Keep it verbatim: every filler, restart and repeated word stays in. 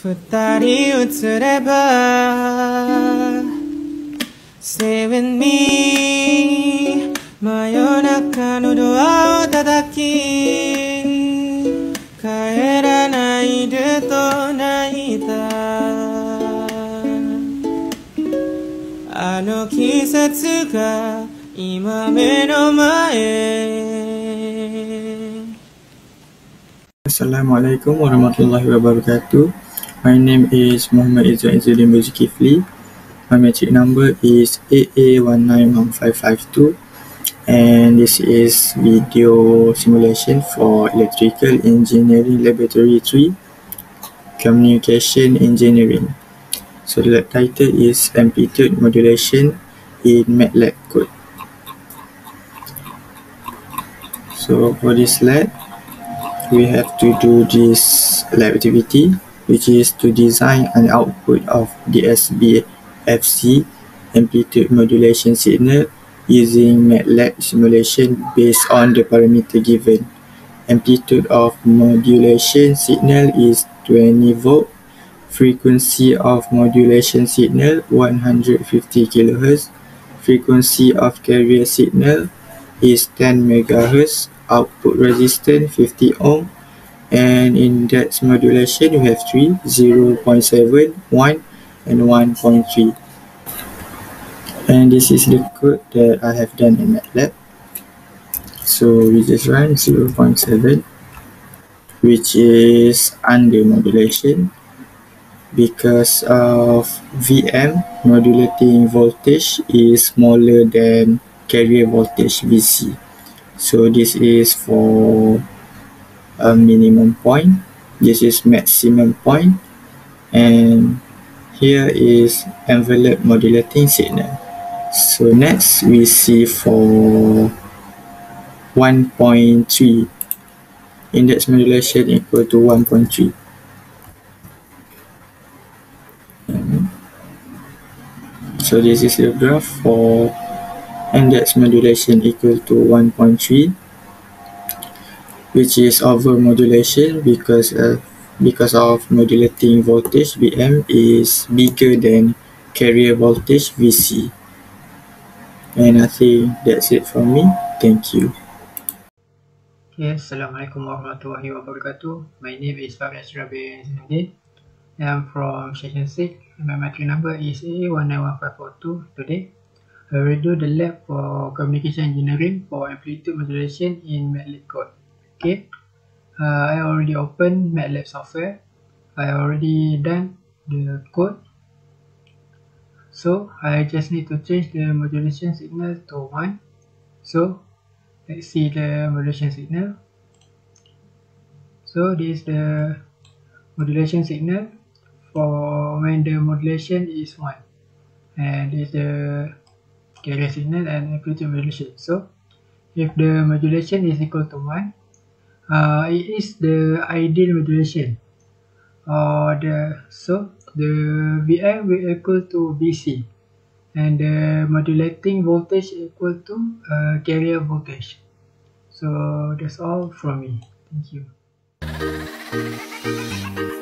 二人映れば Stay with me 真夜中のドアを叩き帰らないでと泣いたあの季節が今目の前 Assalamualaikum warahmatullahi wabarakatuh. My name is Muhammad Izzuddin Izzuddin Zulkifli. My metric number is A A one nine one five five two, and this is video simulation for Electrical Engineering Laboratory three, Communication Engineering. So the title is Amplitude Modulation in MATLAB code. So for this lab, we have to do this lab activity, which is to design an output of D S B F C amplitude modulation signal using MATLAB simulation based on the parameter given. Amplitude of modulation signal is twenty volt, frequency of modulation signal one hundred fifty kilohertz, frequency of carrier signal is ten megahertz, output resistance fifty ohm, and index modulation we have three, zero point seven, one, and one point three. And this is the code that I have done in MATLAB. So we just run zero point seven, which is under modulation because of V M modulating voltage is smaller than carrier voltage V C. So this is for a minimum point, this is maximum point, and here is envelope modulating signal. So next we see for one point three, index modulation equal to one point three. So this is the graph for index modulation equal to one point three, which is over modulation because uh, because of modulating voltage V M is bigger than carrier voltage V C. And I think that's it from me. Thank you. Okay, Assalamualaikum warahmatullahi wabarakatuh. My name is Faris Rabi Zainuddin. I'm from section six. My metric number is A A one nine one five four two. Today I will do the lab for communication engineering for amplitude modulation in MATLAB code. Okay, uh, I already opened MATLAB software. I already done the code. So I just need to change the modulation signal to one. So let's see the modulation signal. So this is the modulation signal for when the modulation is one, and this is the carrier signal and amplitude modulation. So if the modulation is equal to one, uh, it is the ideal modulation, or the so the V M will equal to V C, and the modulating voltage equal to uh, carrier voltage. So that's all from me. Thank you.